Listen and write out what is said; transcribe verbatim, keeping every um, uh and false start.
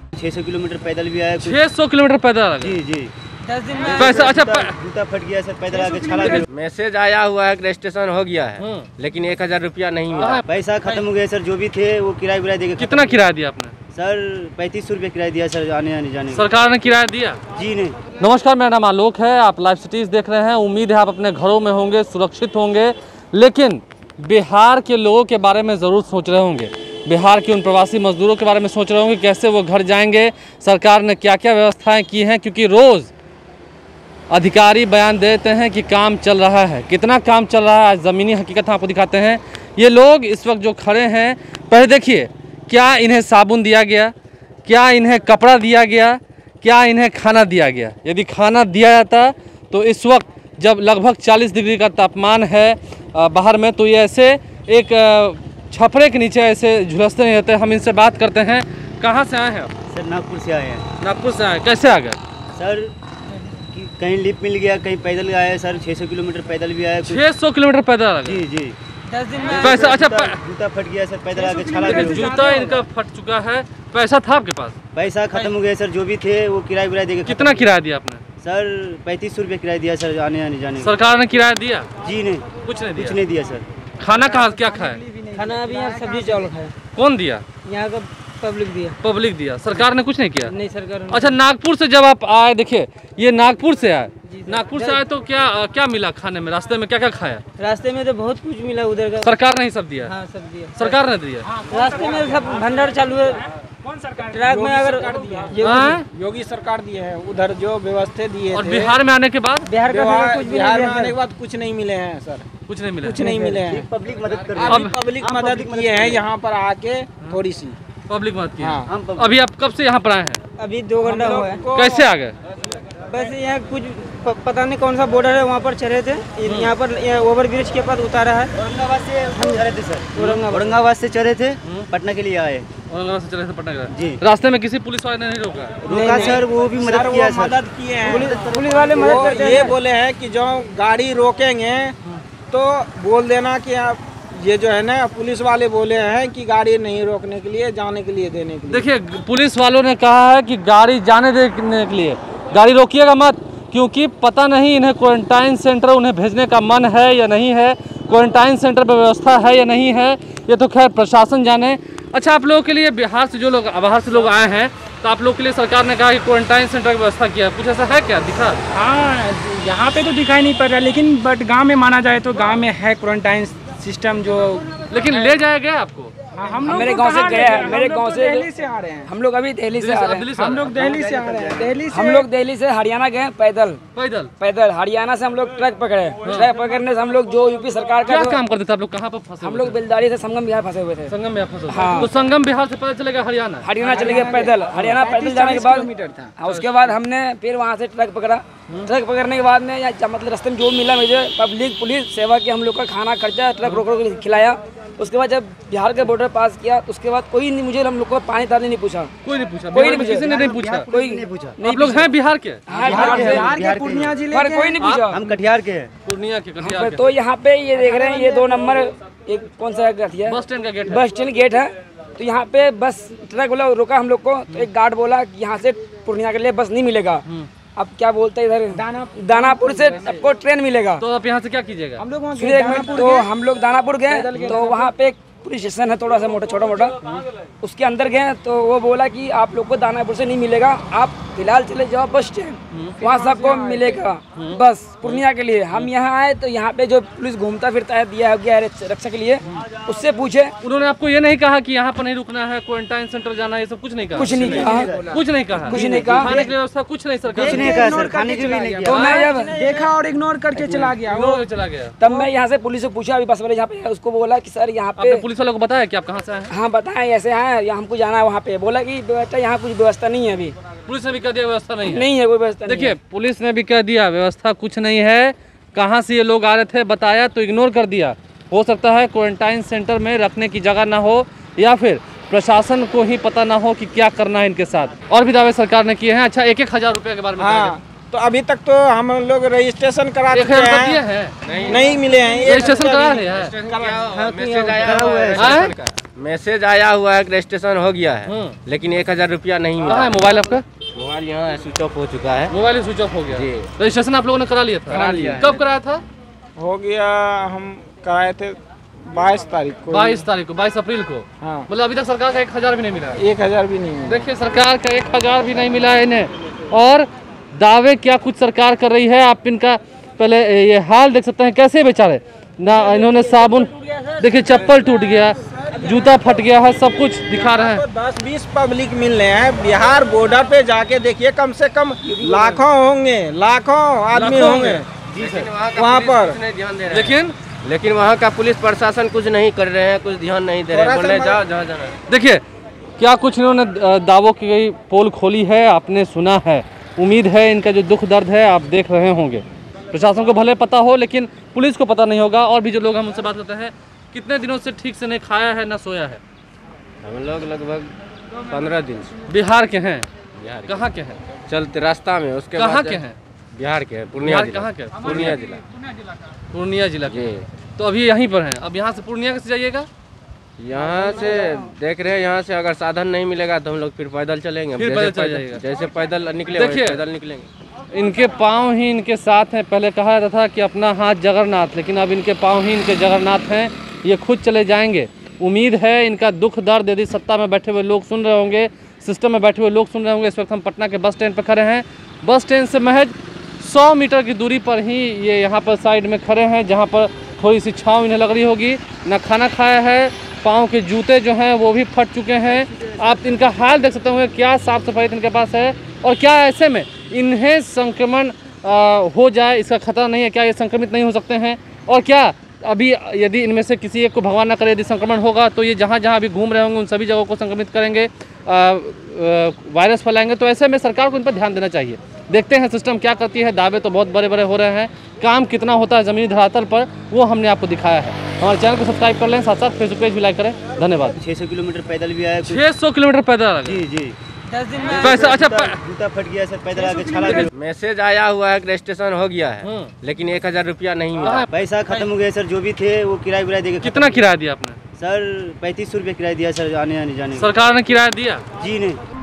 छह सौ किलोमीटर पैदल भी आया। छह सौ किलोमीटर पैदल? जी जी। दस दिन में पैसा? अच्छा, जूता फट गया सर, पैदल आके छाला। मैसेज आया हुआ है, रजिस्ट्रेशन हो गया है, लेकिन एक हजार रुपया नहीं मिला। पैसा खत्म हो गया सर, जो भी थे वो किराया विराया देके। कितना किराया दिया आपने? सर पैंतीस सौ रुपये किराया दिया सर, आने आने जाने। सरकार ने किराया दिया? जी नहीं। नमस्कार, मेरा नाम आलोक है, आप लाइव सिटीज देख रहे हैं। उम्मीद है आप अपने घरों में होंगे, सुरक्षित होंगे, लेकिन बिहार के लोगों के बारे में ज़रूर सोच रहे होंगे। बिहार के उन प्रवासी मजदूरों के बारे में सोच रहे होंगे कैसे वो घर जाएंगे, सरकार ने क्या क्या व्यवस्थाएं की हैं, क्योंकि रोज़ अधिकारी बयान देते हैं कि काम चल रहा है। कितना काम चल रहा है, आज ज़मीनी हकीकत हम आपको दिखाते हैं। ये लोग इस वक्त जो खड़े हैं, पहले देखिए, क्या इन्हें साबुन दिया गया, क्या इन्हें कपड़ा दिया गया, क्या इन्हें खाना दिया गया? यदि खाना दिया जाता तो इस वक्त जब लगभग चालीस डिग्री का तापमान है बाहर में, तो ये ऐसे एक छपरे के नीचे ऐसे झुलसते नहीं रहते। हम इनसे बात करते हैं। कहाँ से आए हैं आप? सर नागपुर से आए हैं। नागपुर से आए, कैसे आ गए? सर कहीं लिफ्ट मिल गया, कहीं पैदल आया सर। छह सौ किलोमीटर पैदल भी आया। छह सौ किलोमीटर पैदल? जी जी। दस दिन में पैसा? अच्छा, जूता फट गया सर, पैदल आके छाला। जूता इनका फट चुका है। पैसा था आपके पास? पैसा खत्म हो गया सर, जो भी थे वो किराया विराया देके। कितना किराया दिया आपने? सर पैंतीस सौ रुपये किराया दिया सर, आने आने जाने। सरकार ने किराया दिया? जी नहीं, कुछ नहीं दिया। कुछ नहीं दिया सर। खाना कहाँ, क्या खाया? खाना अभी यहाँ सब्जी चावल खाया। कौन दिया? यहाँ का पब्लिक दिया। पब्लिक दिया? सरकार ने कुछ नहीं किया? नहीं, सरकार। अच्छा, नागपुर से जब आप आए, देखिए ये नागपुर से आए, नागपुर से आए तो क्या क्या मिला खाने में? रास्ते में क्या क्या खाया? रास्ते में तो बहुत कुछ मिला उधर का। सरकार ने ही सब दिया? हाँ, सब दिया। सरकार ने दिया? रास्ते में सब भंडार चालू है। कौन सरकार? ट्रक में अगर योगी सरकार दिए है, उधर जो व्यवस्था दिए। और बिहार में आने के बाद? बिहार का कुछ बिहार में आने के बाद कुछ नहीं मिले हैं सर। कुछ नहीं मिले? कुछ नहीं मिले हैं। पब्लिक मदद कर अभी पब्लिक मदद किए हैं यहाँ पर आके, थोड़ी सी पब्लिक मदद की। हाँ। अभी आप कब से यहाँ पर आए हैं? अभी दो घंटा हुआ है। कैसे आ गए? बस यहाँ कुछ पता नहीं कौन सा बॉर्डर है, वहाँ पर चढ़े थे। यहाँ पर ओवर ब्रिज के पास उतारा है। औरंगाबाद से हम चढ़े थे सर। औरंगाबाद से चढ़े थे, पटना के लिए आए। औरंगाबाद से चढ़े थे पटना के लिए? जी। रास्ते में किसी पुलिस वाले ने नहीं रोका? रोका सर, वो भी मदद किया सर। मदद किए हैं पुलिस वाले। मदद करते हैं। ये बोले हैं कि जो गाड़ी रोकेंगे तो बोल देना कि आप, ये जो है ना, पुलिस वाले बोले हैं कि गाड़ी नहीं रोकने के लिए, जाने के लिए देने के लिए। देखिए, पुलिस वालों ने कहा है कि गाड़ी जाने देने के लिए, गाड़ी रोकिएगा मत, क्योंकि पता नहीं इन्हें क्वारंटाइन सेंटर उन्हें भेजने का मन है या नहीं है, क्वारंटाइन सेंटर पर व्यवस्था है या नहीं है, ये तो खैर प्रशासन जाने। अच्छा, आप लोगों के लिए बिहार से जो लोग बाहर से लोग आए हैं, तो आप लोग के लिए सरकार ने कहा कि क्वारंटाइन सेंटर की व्यवस्था किया है, कुछ ऐसा है क्या? दिखा? हाँ, यहाँ पे तो दिखाई नहीं पड़ रहा, लेकिन बट गाँव में माना जाए तो गाँव में है क्वारंटाइन सिस्टम जो। लेकिन ले जाया गया आपको? हम मेरे गांव से गए हैं, मेरे गांव से दिल्ली से आ रहे हैं। हम लोग अभी दिल्ली से आ रहे हैं। हम लोग दिल्ली से आ रहे हैं। दिल्ली से हम लोग दिल्ली से हरियाणा गए पैदल। पैदल? पैदल। हरियाणा से हम लोग ट्रक पकड़े। ट्रक पकड़ने से हम लोग जो यूपी सरकार का क्या काम करते थे आप लोग? कहाँ पर फंसे? हम लोग बेलदारी से संगम बिहार फंसे हुए थे। संगम बिहार फंसे? हाँ। तो संगम बिहार से पता चलेगा हरियाणा? हरियाणा चले गए पैदल। हरियाणा पैदल जाने के बाद उसके बाद हमने फिर वहाँ से ट्रक पकड़ा। ट्रक पकड़ने के बाद में या मतलब रास्ते में जो मिला मुझे, पब्लिक पुलिस सेवा की हम लोग का खाना खर्चा, ट्रक रोक रोक खिलाया। उसके बाद जब बिहार के बॉर्डर पास किया, उसके बाद कोई नहीं, मुझे हम लोग को पानी तानी नहीं पूछा। कोई नहीं पूछा? कोई नहीं पूछा? किसी ने नहीं पूछा? कोई नहीं पूछा। आप लोग हैं बिहार के? बिहार के पूर्णिया जिले के। कोई नहीं पूछा। हम कटिहार के हैं। पूर्णिया के, कटिहार के। तो यहाँ पे ये देख रहे हैं, ये दो नंबर एक कौन सा है? बस स्टैंड का गेट? बस स्टैंड गेट है। तो यहाँ पे बस ट्रक बोला, रोका हम लोग को, तो एक गार्ड बोला कि यहाँ से पूर्णिया के लिए बस नहीं मिलेगा। अब क्या बोलते हैं इधर, दाना दानापुर से आपको ट्रेन मिलेगा। तो आप यहाँ से क्या कीजिएगा? हम लोग तो हम लोग दानापुर गए, तो वहाँ पे पुलिस स्टेशन है थोड़ा सा मोटा, छोटा मोटा, उसके अंदर गए तो वो बोला कि आप लोग को दानापुर से नहीं मिलेगा, आप फिलहाल चले जाओ बस स्टैंड, वहाँ सबको मिलेगा बस पूर्णिया के लिए। हम यहाँ आए तो यहाँ पे जो पुलिस घूमता फिरता है, दिया गया है रक्षा के लिए, उससे पूछे। उन्होंने आपको ये नहीं कहा कि यहाँ पर नहीं रुकना है, क्वारंटाइन सेंटर जाना है, ये सब कुछ नहीं कहा? कुछ नहीं कहा, कुछ नहीं कहा, कुछ नहीं कहा। खाने की व्यवस्था कुछ नहीं सरकार कुछ नहीं कहा सर, खाने की भी नहीं किया। तो मैं जब देखा और इग्नोर करके चला गया, वो चला गया। तब मैं यहाँ से पुलिस से पूछा, अभी बस वाले यहाँ पे, उसको बोला कि सर यहाँ पे, पुलिस वालों को बताया कि आप कहाँ से आए हैं? हाँ बताएं, ऐसे हैं, यहाँ हमको जाना है वहाँ पे। बोला कि बेटा यहाँ कुछ व्यवस्था नहीं है अभी। पुलिस ने भी कह दिया व्यवस्था नहीं है? नहीं है कोई व्यवस्था। देखिए, पुलिस ने भी कह दिया व्यवस्था कुछ नहीं है। कहाँ से ये लोग आ रहे थे बताया तो इग्नोर कर दिया। हो सकता है क्वारंटाइन सेंटर में रखने की जगह ना हो, या फिर प्रशासन को ही पता ना हो कि क्या करना है इनके साथ। और भी दावे सरकार ने किए हैं। अच्छा, एक एक हजार रुपए के बारे में? हाँ, तो अभी तक तो हम लोग रजिस्ट्रेशन करा चुके हैं, हैं? नहीं, नहीं मिले हैं। रजिस्ट्रेशन करा है? करा हुआ है। मैसेज आया हुआ है कि रजिस्ट्रेशन हो गया है, लेकिन एक हजार रुपया नहीं मिला कहाँ है मोबाइल आपका? मोबाइल यहाँ स्विच ऑफ हो चुका है। मोबाइल स्विच ऑफ हो गया। जी। रजिस्ट्रेशन आप लोगों ने करा लिया था? करा लिया है। कब कराया था? हो गया, हम कराए थे बाईस तारीख को। बाईस तारीख को, बाईस अप्रैल को। हाँ, मतलब अभी तक सरकार का एक हजार भी नहीं मिला है। एक हजार भी नहीं मिला। देखिए सरकार का एक हजार भी नहीं मिला है इन्हें, और दावे क्या कुछ सरकार कर रही है। आप इनका पहले ये हाल देख सकते हैं, कैसे बेचारे ना, इन्होंने साबुन, देखिए चप्पल टूट गया, जूता फट गया है, सब कुछ दिखा रहे हैं। दस बीस पब्लिक मिल रहे हैं। बिहार बॉर्डर पे जाके देखिए, कम से कम लाखों होंगे, लाखों आदमी लाखों होंगे जी सर। वहाँ पर। ध्यान दे रहे हैं। लेकिन लेकिन वहाँ का पुलिस प्रशासन कुछ नहीं कर रहे हैं, कुछ ध्यान नहीं दे रहे हैं, बोल रहे हैं, जाओ जहाँ जाना है। देखिए क्या कुछ इन्होंने अ, दावों की गई पोल खोली है, आपने सुना है। उम्मीद है इनका जो दुख दर्द है आप देख रहे होंगे। प्रशासन को भले पता हो, लेकिन पुलिस को पता नहीं होगा। और भी जो लोग हम उनसे बात करते हैं, कितने दिनों से ठीक से नहीं खाया है ना सोया है? हम लोग लगभग पंद्रह दिन से बिहार के हैं। बिहार कहाँ के हैं? चलते रास्ता में, उसके कहाँ बाद के हैं? बिहार के हैं, पूर्णिया बिहार जिला। कहाँ के? पूर्णिया जिला। पूर्णिया जिला के। जी। तो अभी यहीं पर हैं। अब यहाँ से पूर्णिया कैसे जाइएगा? यहाँ से देख रहे हैं, यहाँ से अगर साधन नहीं मिलेगा तो हम लोग फिर पैदल चलेंगे। फिर जैसे पैदल चल जाइएगा। जैसे पैदल निकले देखिए, वैसे पैदल निकलेंगे। इनके पाँव ही इनके साथ हैं। पहले कहा जाता था कि अपना हाथ जगन्नाथ, लेकिन अब इनके पाँव ही इनके जगन्नाथ हैं। ये खुद चले जाएंगे। उम्मीद है इनका दुख दर्द यदि सत्ता में बैठे हुए लोग सुन रहे होंगे, सिस्टम में बैठे हुए लोग सुन रहे होंगे। इस वक्त हम पटना के बस स्टैंड पर खड़े हैं। बस स्टैंड से महज सौ मीटर की दूरी पर ही ये यहाँ पर साइड में खड़े हैं, जहाँ पर थोड़ी सी छाँव इन्हें लग रही होगी। ना खाना खाया है, पाँव के जूते जो हैं वो भी फट चुके हैं। आप इनका हाल देख सकते होंगे, क्या साफ़ सफाई इनके पास है, और क्या ऐसे में इन्हें संक्रमण हो जाए इसका खतरा नहीं है? क्या ये संक्रमित नहीं हो सकते हैं? और क्या अभी यदि इनमें से किसी एक को भगवान ना करे यदि संक्रमण होगा, तो ये जहाँ जहाँ अभी घूम रहे होंगे उन सभी जगहों को संक्रमित करेंगे, वायरस फैलाएंगे। तो ऐसे में सरकार को इन पर ध्यान देना चाहिए। देखते हैं सिस्टम क्या करती है। दावे तो बहुत बड़े बड़े हो रहे हैं, काम कितना होता है ज़मीनी धरातल पर वो हमने आपको दिखाया है। हमारे चैनल को सब्सक्राइब कर लें, साथ साथ फेसबुक पेज भी लाइक करें। धन्यवाद। छः सौ किलोमीटर पैदल भी आया। छः सौ किलोमीटर पैदल? जी जी। पैसा अच्छा जूता जूता फट गया सर, पैदल आके छाला गया। मैसेज आया हुआ है कि रजिस्ट्रेशन हो गया है, लेकिन एक हजार रुपया नहीं मिला। पैसा खत्म हो गया सर, जो भी थे वो किराया विराया देके। कितना किराया दिया आपने? सर पैंतीस सौ रुपये किराया दिया सर, आने आने जाने का। सरकार ने किराया दिया? जी नहीं।